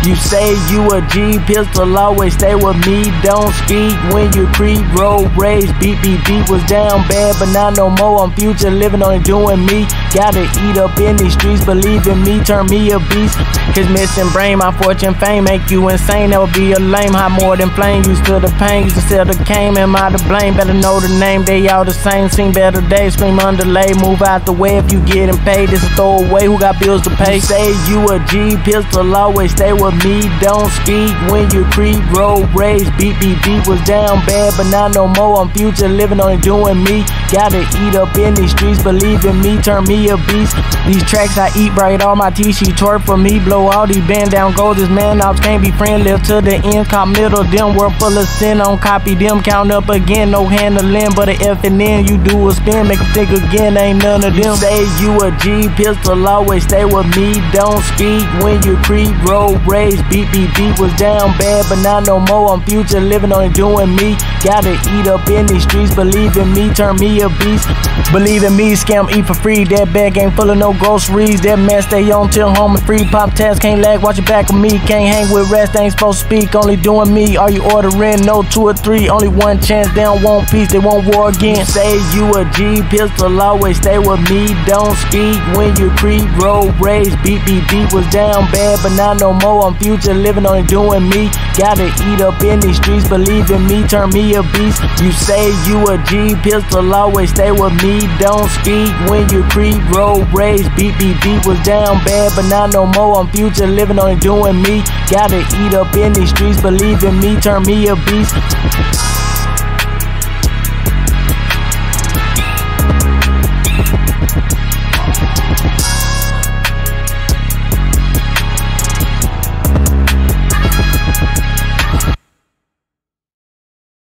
You say you a G, pistol always stay with me. Don't speak when you creep, road rage. Beat was down bad, but not no more. I'm future living, only doing me. Gotta eat up in these streets, believe in me, turn me a beast. His missing brain, my fortune, fame make you insane. That would be a lame, hot more than flame. Used to the pain, used to sell the cane. Am I to blame? Better know the name, they all the same. Seen better days, scream underlay. Move out the way if you getting paid. This a throwaway, who got bills to pay? You say you a G, pistol always stay with me. Don't speak when you creep, road rage. Beat was down bad, but not no more. I'm future living, only doing me. Gotta eat up in these streets, believe in me, turn me a beast. These tracks I eat bright, all my T, she twerk for me. Blow all these band down goals, this man ops can't be friend. Live to the end, caught middle, them world full of sin. On copy them, count up again, no handling, but a F and N. You do a spin, make them think again, ain't none of them. You say you a G, pistol always stay with me. Don't speak when you creep, road rage. Beat was down bad, but not no more. I'm future living, only doing me. Gotta eat up in these streets, believe in me, turn me a beast. Believe in me, scam, eat for free. That bag ain't full of no groceries. That man stay on till home and free. Pop tags, can't lag, watch your back of me. Can't hang with rest, ain't supposed to speak. Only doing me, are you ordering? No 2 or 3, only one chance. They don't want peace, they want war again. You say you a G, pistol always stay with me. Don't speak when you creep, road rage. Beat was down bad, but not no more. I'm future living, only doing me. Gotta eat up in these streets, believe in me, turn me a beast. You say you a G, pistol always stay with me. Don't speak when you creep, road rage. Beat was down bad, but not no more. I'm future living, only doing me. Gotta eat up in these streets, believe in me, turn me a beast.